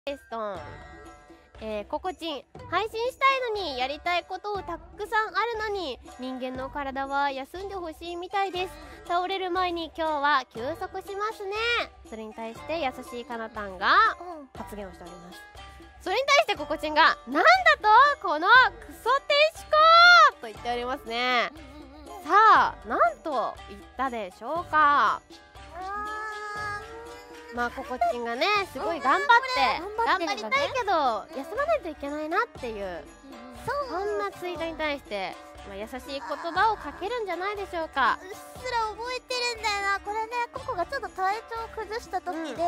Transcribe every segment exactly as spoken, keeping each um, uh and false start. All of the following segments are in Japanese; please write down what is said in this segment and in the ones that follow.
ですとん。えー、ココチン配信したいのにやりたいことをたくさんあるのに人間の体は休んでほしいみたいです。倒れる前に今日は休息しますね。それに対して優しいかなたんが発言をしております。それに対してココチンがなんだとこのクソテシコと言っておりますね。さあなんと言ったでしょうか。まあココチンがねすごい頑張って頑張りたいけど休まないといけないなっていうそんなツイートに対して、まあ、優しい言葉をかけるんじゃないでしょうか。 うっすら覚えてるんだよな。これねココがちょっと体調を崩した時で、うん、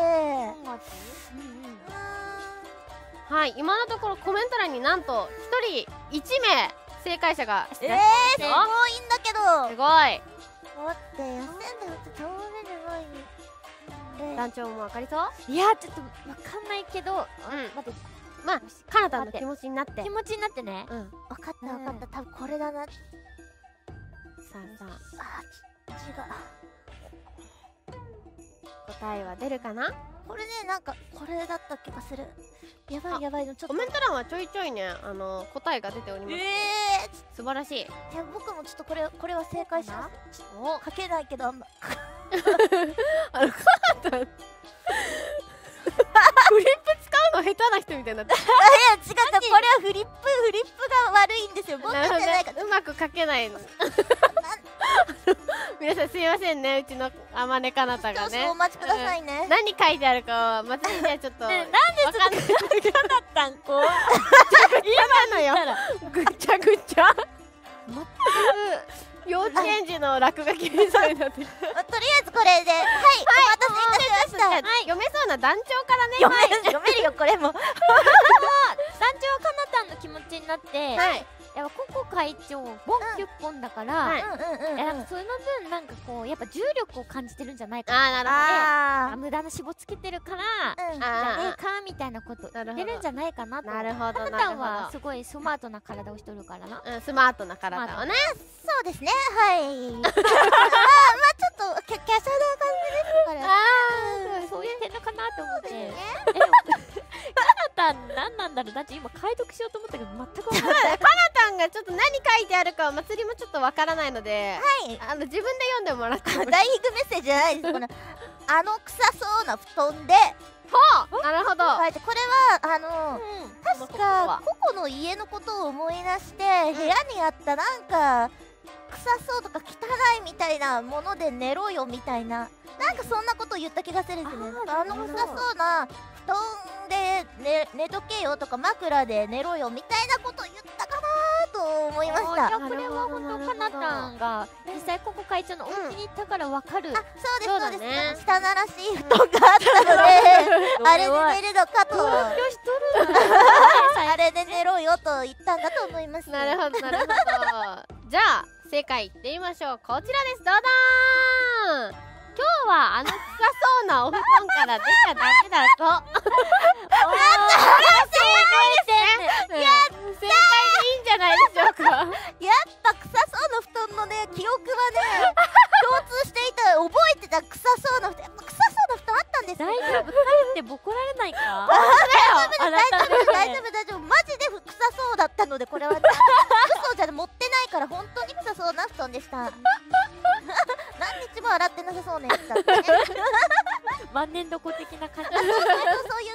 はい今のところコメント欄になんとひとりいちめい正解者がえー、すごいんだけど。 すごい。 待って休んでって倒れる前に団長も分かりそう？ いやちょっと分かんないけど、うん、待ってまあかなたんの気持ちになって気持ちになってね。 うん分かった分かった、多分これだな。さあさあ血が答えは出るかな。 これねなんかこれだった気がする。やばいやばいのちょっとコメント欄はちょいちょいねあの答えが出ております。えー、素晴らしい。いや僕もちょっとこれこれは正解します。お書けないけどあんまあのかなたんフリップ使うの下手な人みたいになって。いや違った、これはフリップフリップが悪いんですよ。僕じゃないから、 うまく書けないの。皆さんすいませんね、うちのあまねかなたがね。 お待ちくださいね。 何書いてあるかはまつりにはちょっとなんでそんなかなったんこう今のよぐっちゃぐちゃ全く幼稚園児の落書きみたいになってる。 とりあえずこれではいお待たせいたしました。 読めそうな団長からね読めるよこれも。団長かなたんの気持ちになって、 はいやっぱココ会長ボンキュッポンだから、なんかその分なんかこうやっぱ重力を感じてるんじゃないかな。あなるほど。無駄な脂肪つけてるからじゃねえかみたいなこと言ってるんじゃないかなと。なるほど。かなたんはすごいスマートな体をしとるからな。 うんスマートな体をね。 そうですねはい。まあまあちょっときゃきゃしゃな感じですから。ああそう言ってんのかなと思って。かなたん何なんだろう。だって今解読しようと思ったけど全く分からない。 かなたんがちょっと何書いてあるかはまつりもちょっとわからないので、はいあの自分で読んでもらっても。 ダイイングメッセージじゃないです。このあの臭そうな布団で。 ほうなるほど。 これはあの確かココの家のことを思い出して部屋にあったなんか臭そうとか汚いみたいなもので寝ろよみたいななんかそんなことを言った気がするんですよね。あの臭そうな布団で寝寝とけよとか枕で寝ろよみたいなことを言ったかなと思いました。 じゃあこれは本当かなたんが実際ココ会長のお家に行ったからわかる。 あそうですそうです。汚らしい布団があったのであれで寝るのかと。あれで寝ろよと言ったんだと思います。 なるほどなるほど。じゃあ正解いってみましょう。こちらです。どうだーん。今日はあの臭そうなお布団から出ちゃダメだと。やったこれは正解ですね。いや正解でいいんじゃないでしょうか。 やっぱ臭そうな布団のね記憶はね共通していた。覚えてた臭そうな布団。やっぱ臭そうな布団あったんですよ。 大丈夫。帰ってボコられないか。 大丈夫大丈夫大丈夫。マジで臭そうだったのでこれは嘘じゃ持ってないから本当に臭そうな布団でした。何日も洗ってなさそうなやつだったね。 万年床的な感じ。 そういう